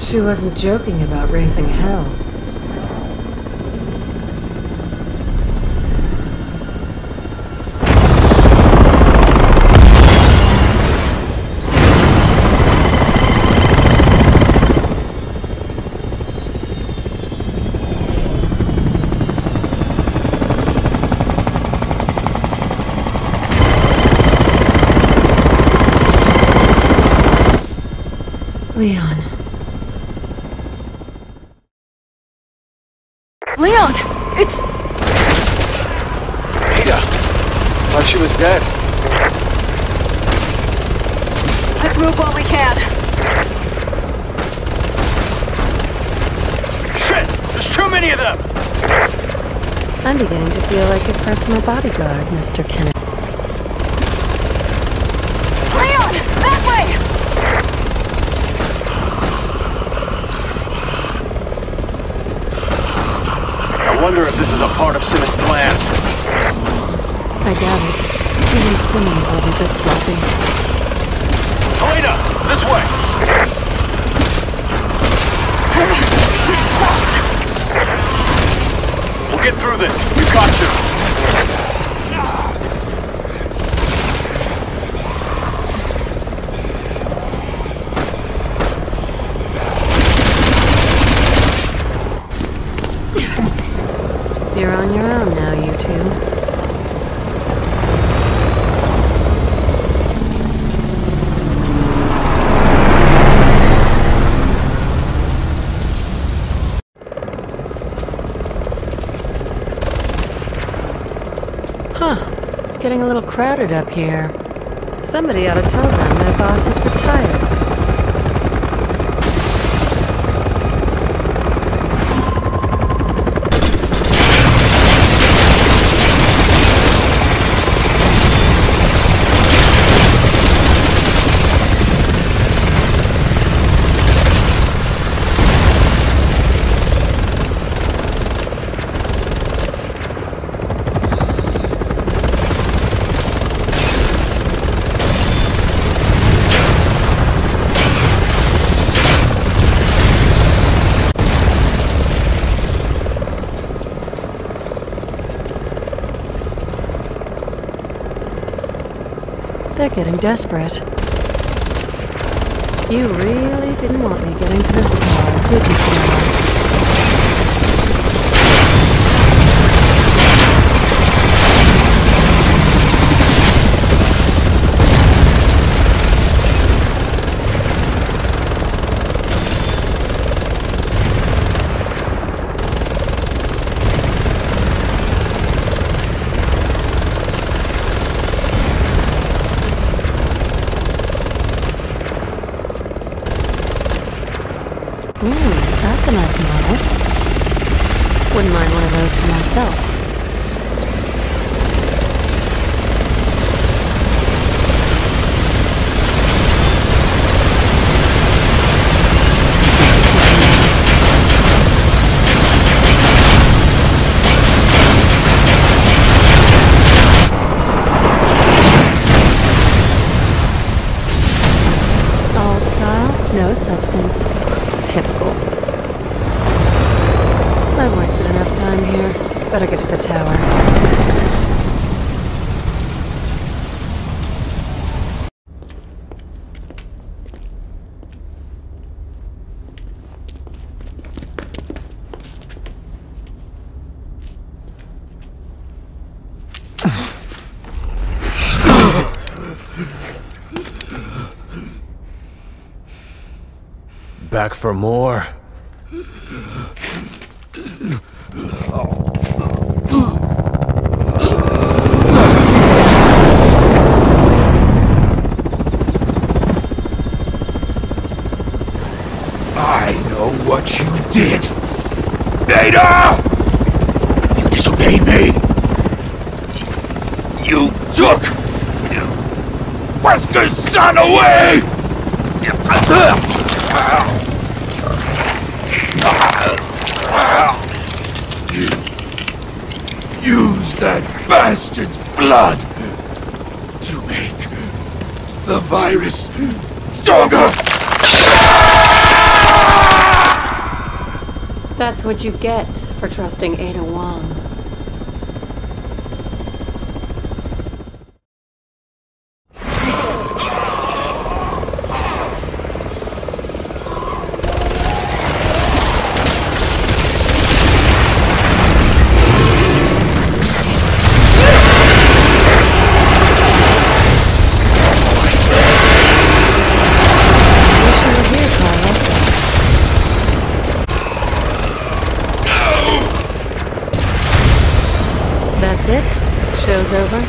She wasn't joking about raising hell. Leon. Leon! It's... Ada! Thought she was dead. Let's move while we can. Shit! There's too many of them! I'm beginning to feel like your personal bodyguard, Mr. Kennedy. Leon! That way! I wonder if this is a part of Simmons' plan. I doubt it. Even Simmons wasn't this sloppy. Helena! This way! We'll get through this. We've got to. You're on your own now, you two. Huh. It's getting a little crowded up here. Somebody ought to tell them their boss is retired. They're getting desperate. You really didn't want me getting to this tower, did you, Fiona? That's a nice model. Wouldn't mind one of those for myself. All style, no substance. Typical. I've wasted enough time here. Better get to the tower. Back for more? I know what you did! Ada! You disobeyed me! You took Wesker's son away! You used that bastard's blood to make the virus stronger! That's what you get for trusting Ada Wong. That's it? Show's over?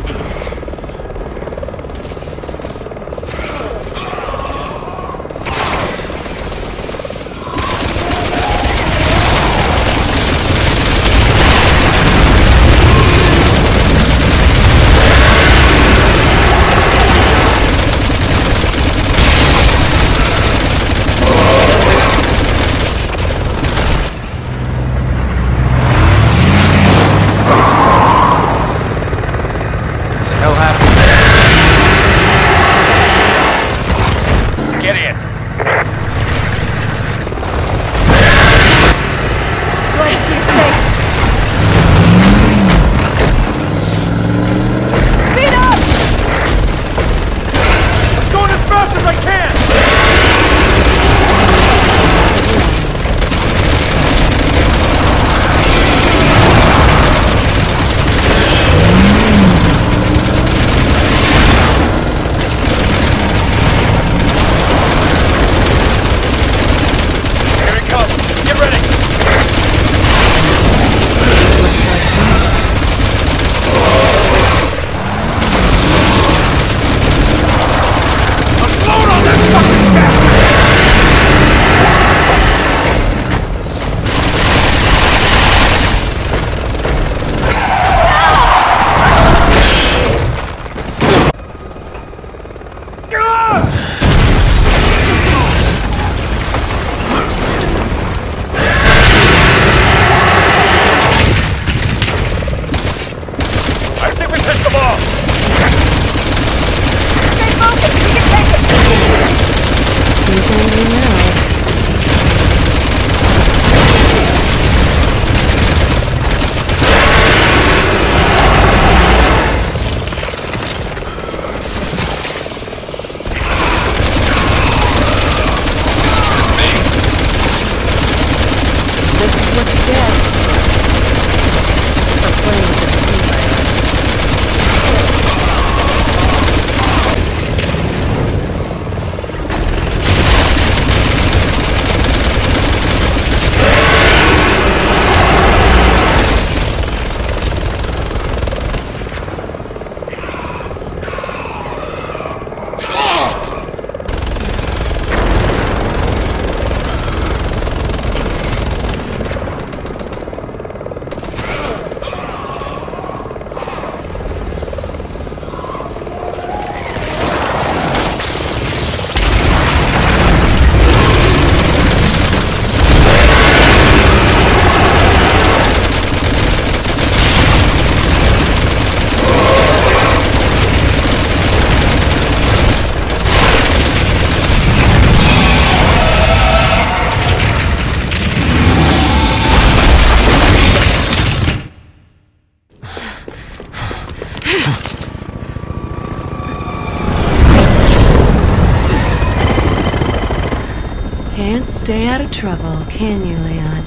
Can't stay out of trouble, can you, Leon?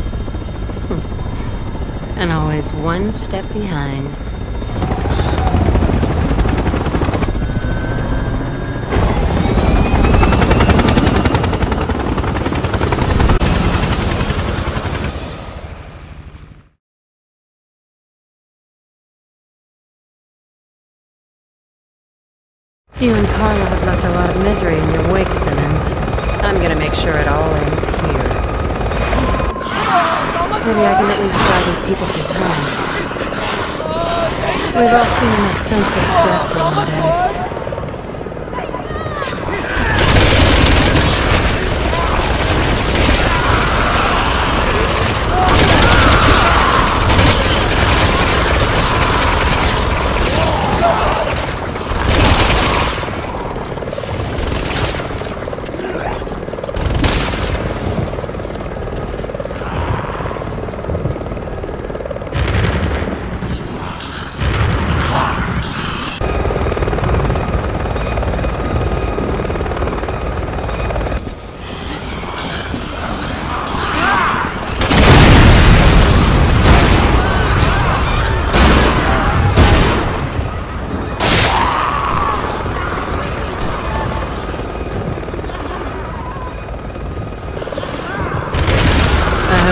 And always one step behind. You and Carla have left a lot of misery in your wake, Simmons. I'm gonna make sure it all ends here. Maybe I can at least buy these people some time. We've all seen enough senseless death for one day.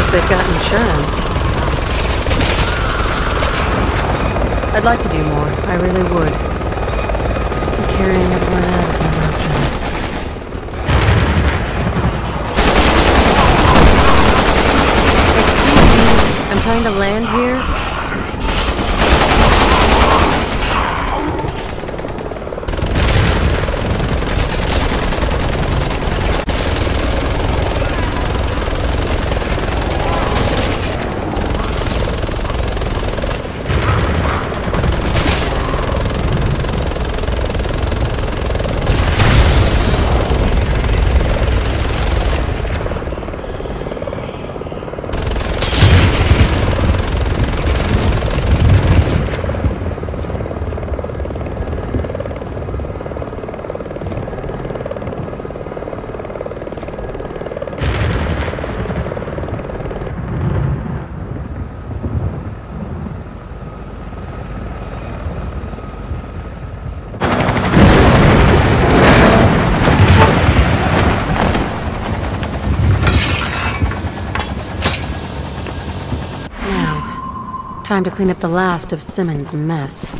they've got insurance. I'd like to do more. I really would. But carrying everyone out is an option. Excuse me, I'm trying to land here. Time to clean up the last of Simmons' mess.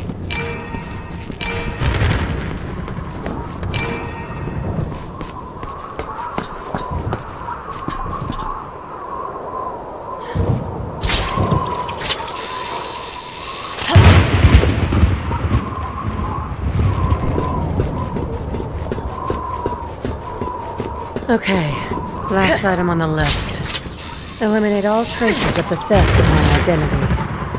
Okay, last item on the list. Eliminate all traces of the theft of my identity.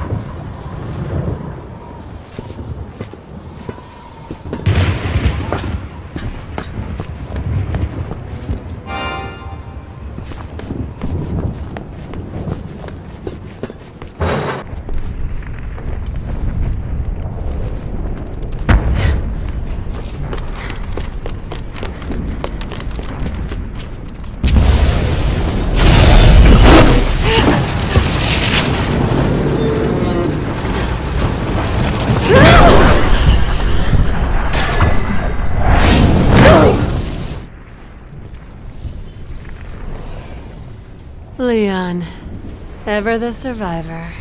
Leon, ever the survivor.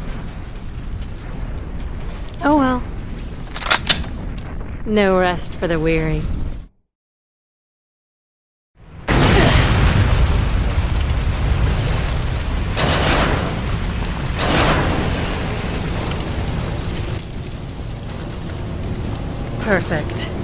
Oh well. No rest for the weary. Perfect.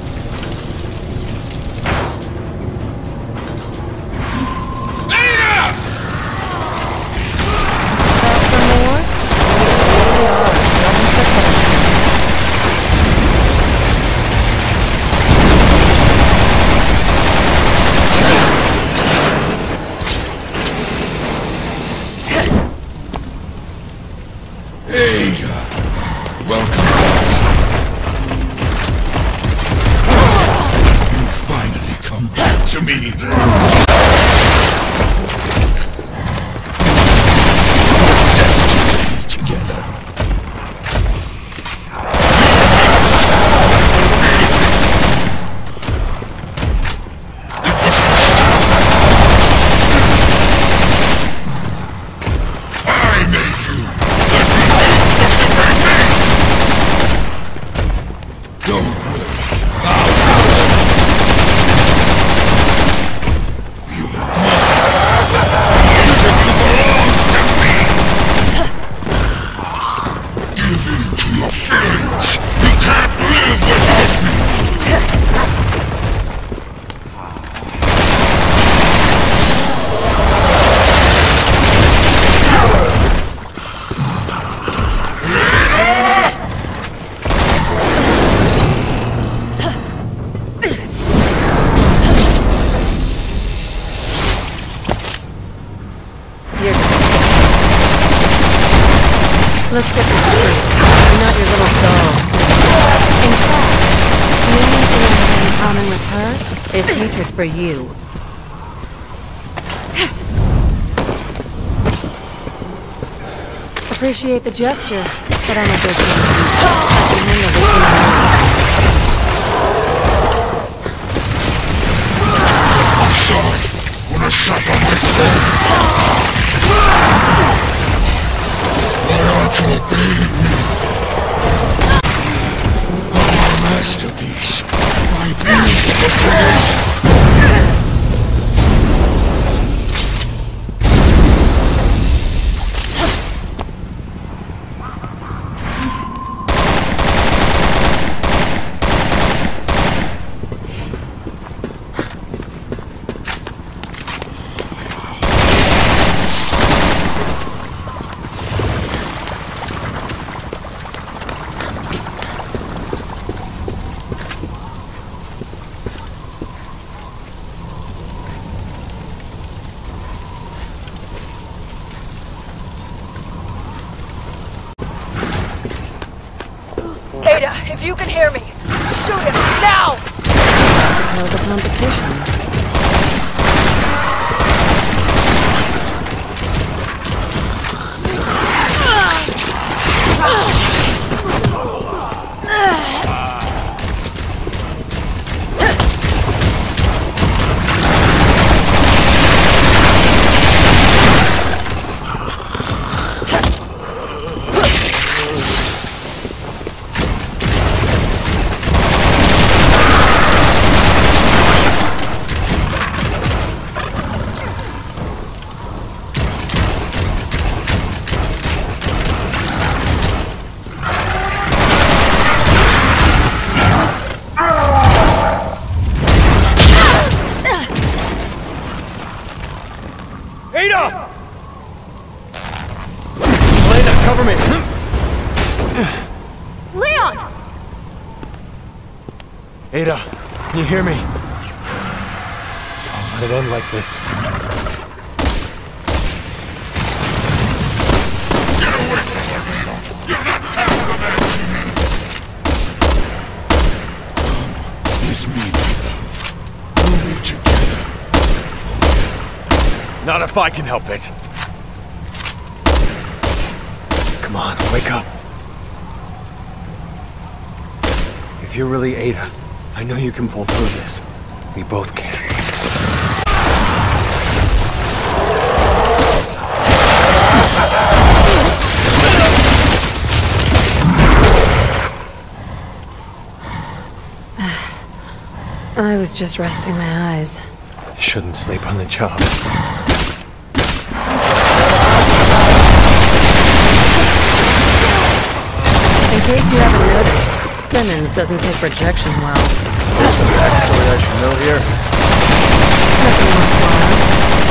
Let's get this straight. I'm not your little doll. In fact, the only thing I have in common with her is hatred for you. Appreciate the gesture, but I'm a good man. I can handle this I'm sorry when I shot on my phone. cannot obey me. Our masterpiece, my beautiful creation. Ada, if you can hear me, shoot him now! Held the competition. Ada! Elena, cover me! Leon! Ada, can you hear me? Don't let it end like this. Get away from her, Leon. You're not half the man she needs. Come with me, my love. We'll be together. Not if I can help it. Come on, wake up. If you're really Ada, I know you can pull through this. We both can. I was just resting my eyes. Shouldn't sleep on the job. In case you haven't noticed, Simmons doesn't take rejection well. Is there some backstory I should know here? Nothing worthwhile.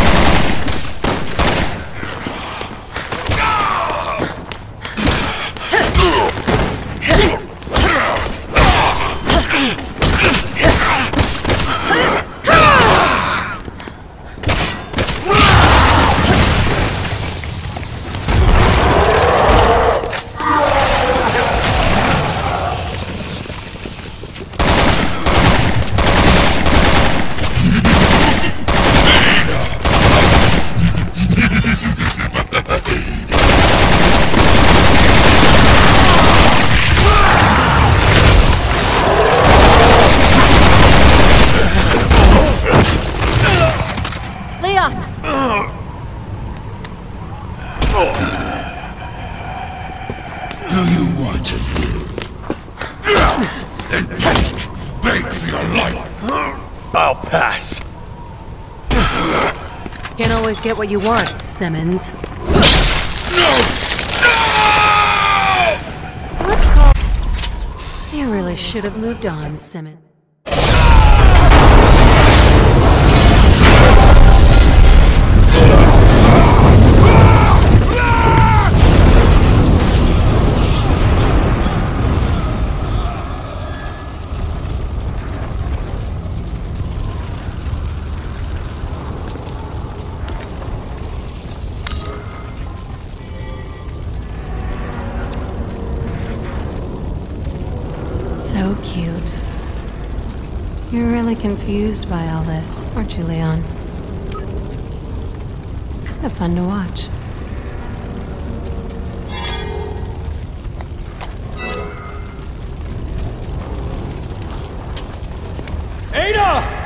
Do you want to live? Then beg for your life. I'll pass. Can't always get what you want, Simmons. No! No! Let's call... You really should have moved on, Simmons. So cute. You're really confused by all this, aren't you, Leon? It's kind of fun to watch. Ada!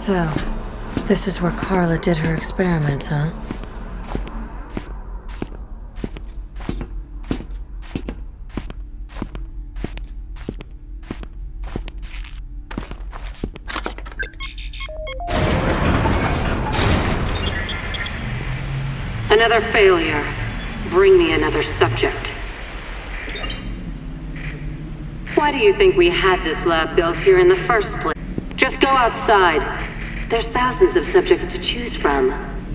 So, this is where Carla did her experiments, huh? Another failure. Bring me another subject. Why do you think we had this lab built here in the first place? Just go outside. There's thousands of subjects to choose from.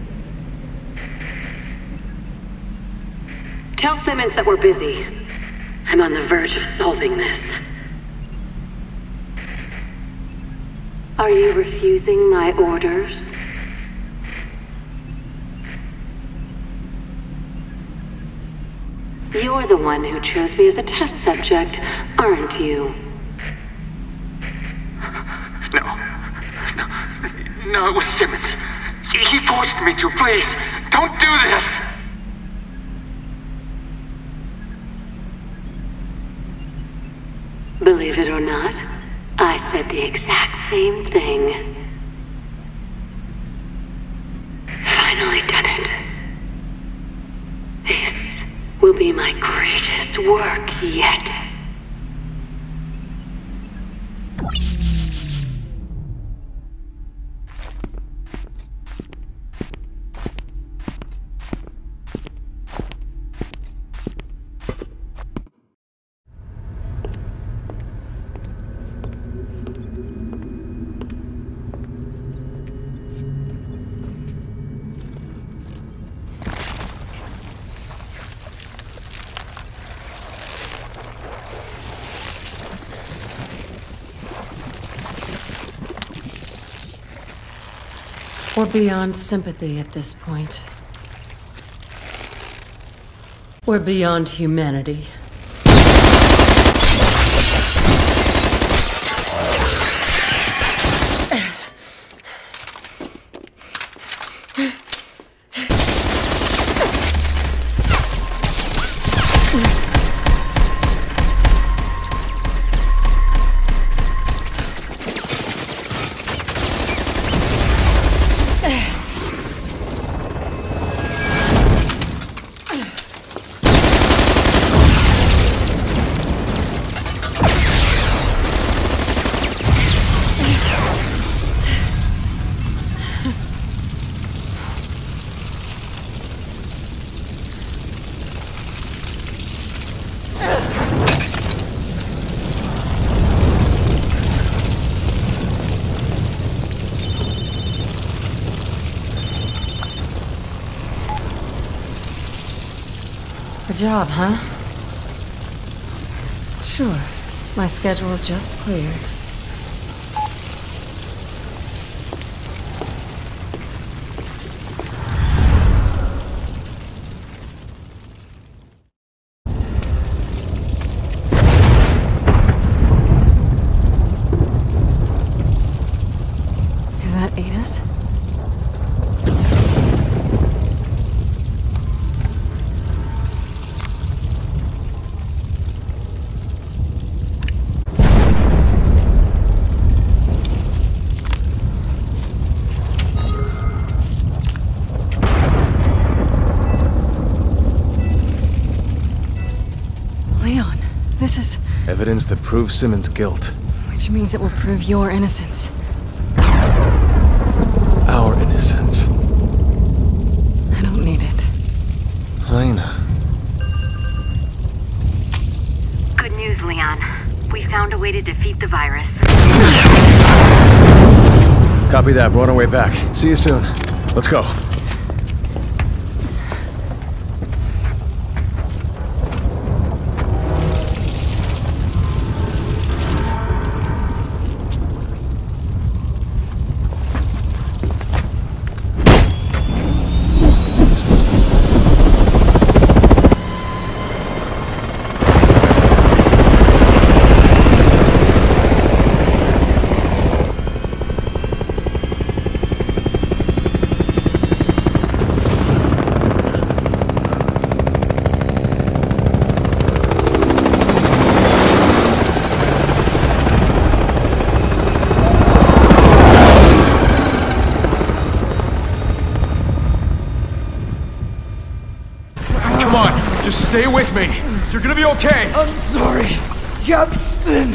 Tell Simmons that we're busy. I'm on the verge of solving this. Are you refusing my orders? You're the one who chose me as a test subject, aren't you? No, it was Simmons. He forced me to. Please, don't do this! Believe it or not, I said the exact same thing. Finally done it. This will be my greatest work yet. We're beyond sympathy at this point. We're beyond humanity. Good job, huh? Sure. My schedule just cleared. Is that Ada's? Leon, this is... Evidence that proves Simmons' guilt. Which means it will prove your innocence. Our innocence. I don't need it. Helena. Good news, Leon. We found a way to defeat the virus. Copy that. We're on our way back. See you soon. Let's go. Come on, just stay with me. You're gonna be okay. I'm sorry, Captain.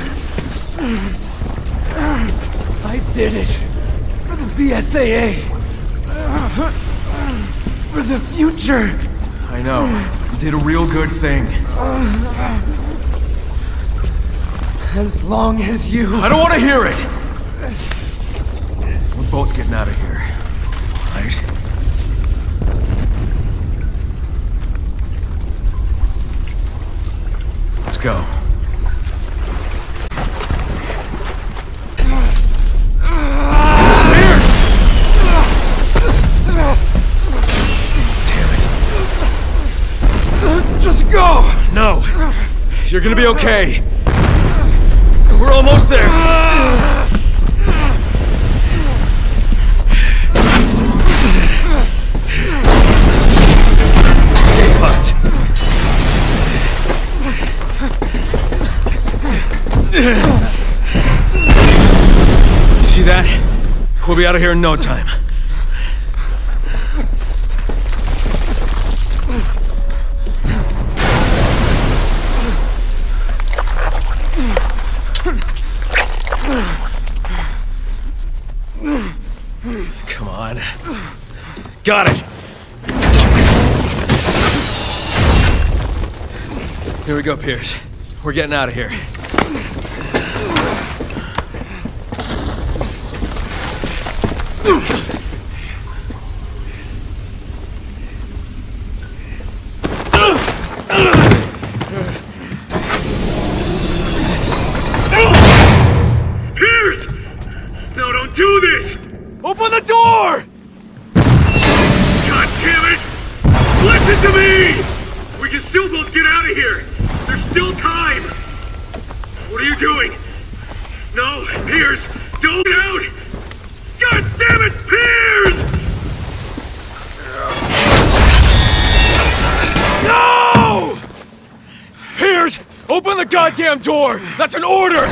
I did it. For the BSAA. For the future. I know. You did a real good thing. As long as you... I don't want to hear it! We're both getting out of here. Right? Let's go. Just go! No! You're gonna be okay. We're almost there. Escape pods. You see that? We'll be out of here in no time. Come on. Got it! Here we go, Pierce. We're getting out of here. Pierce! No, don't do this! Open the door! God damn it! Listen to me! We can still both get out of here! There's still time! What are you doing? No, Pierce! Don't get out! God damn it, Pierce! No! Pierce! Open the goddamn door! That's an order!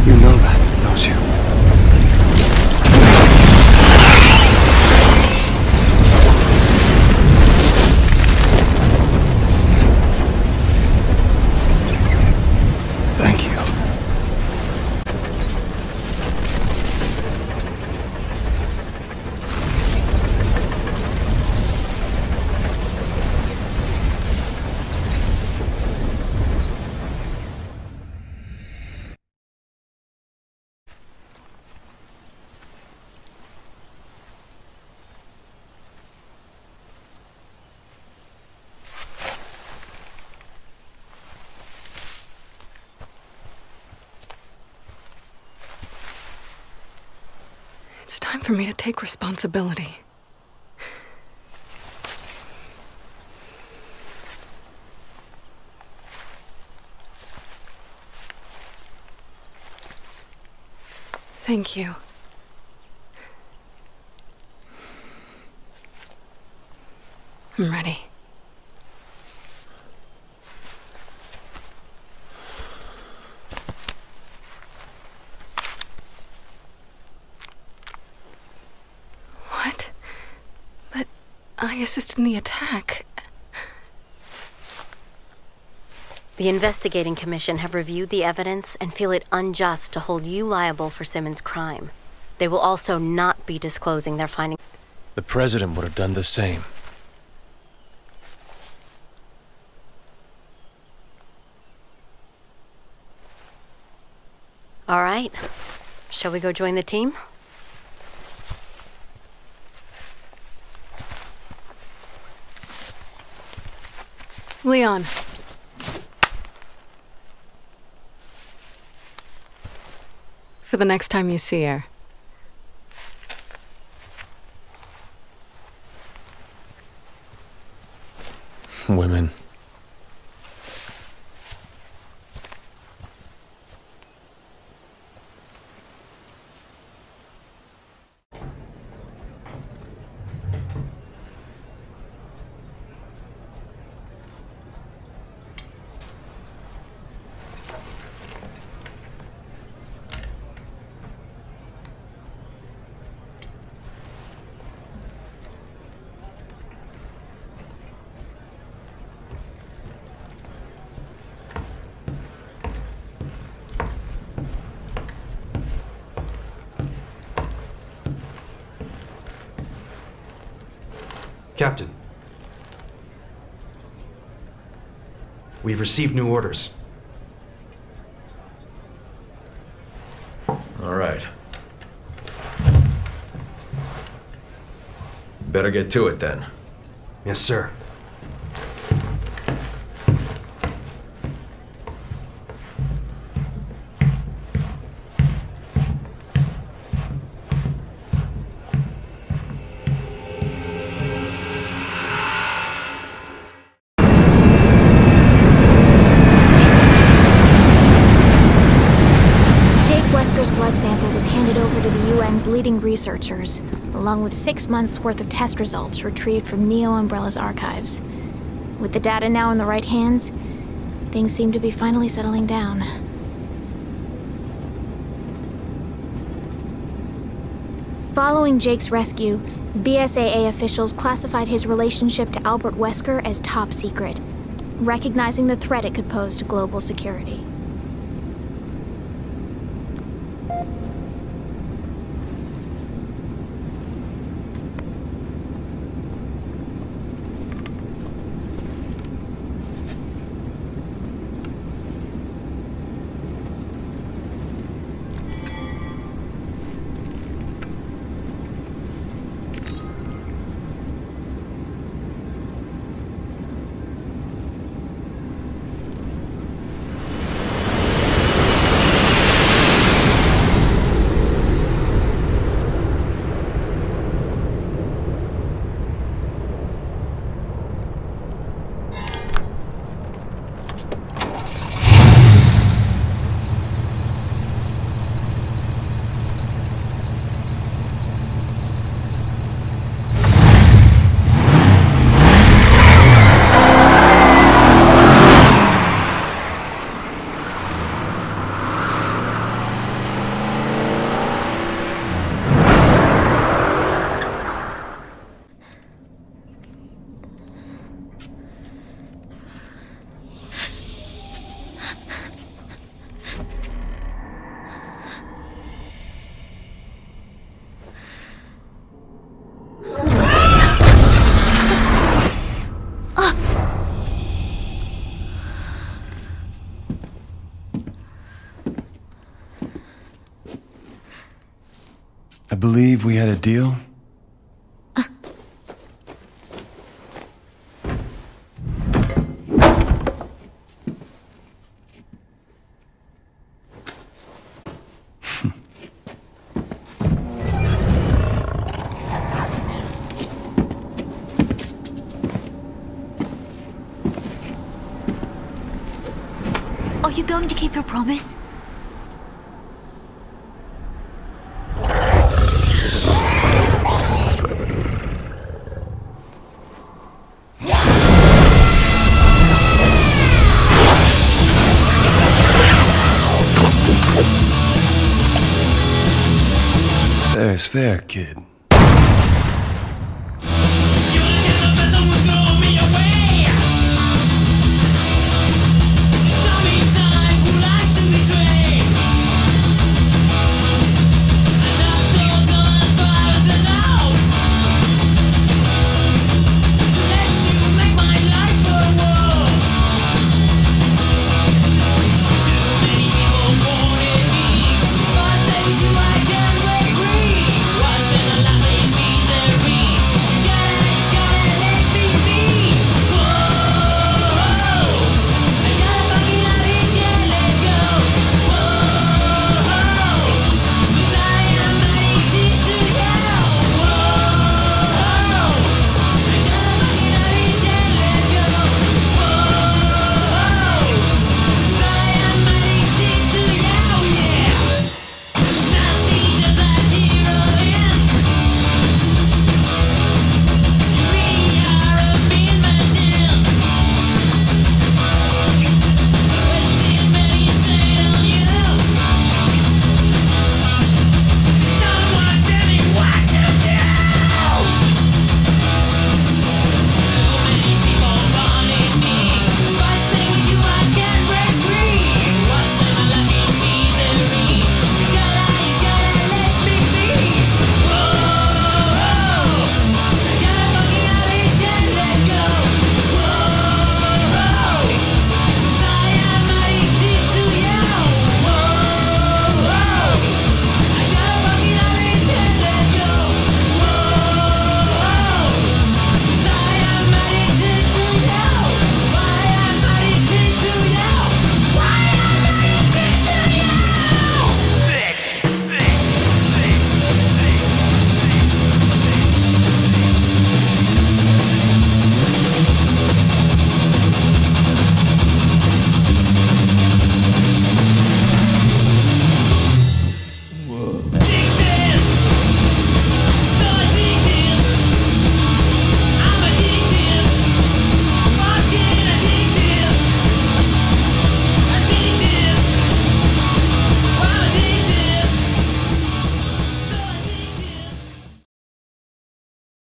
You know that, don't you? Thank you. It's time for me to take responsibility. Thank you. I'm ready. What? But I assisted in the attack. The Investigating Commission have reviewed the evidence and feel it unjust to hold you liable for Simmons' crime. They will also not be disclosing their findings. The President would have done the same. All right. Shall we go join the team? Leon. For the next time you see her. Women. Captain. We've received new orders. All right. Better get to it then. Yes, sir. Wesker's blood sample was handed over to the UN's leading researchers, along with 6 months' worth of test results retrieved from Neo Umbrella's archives. With the data now in the right hands, things seem to be finally settling down. Following Jake's rescue, BSAA officials classified his relationship to Albert Wesker as top secret, recognizing the threat it could pose to global security. believe we had a deal? Are you going to keep your promise? Fair is fair, kid.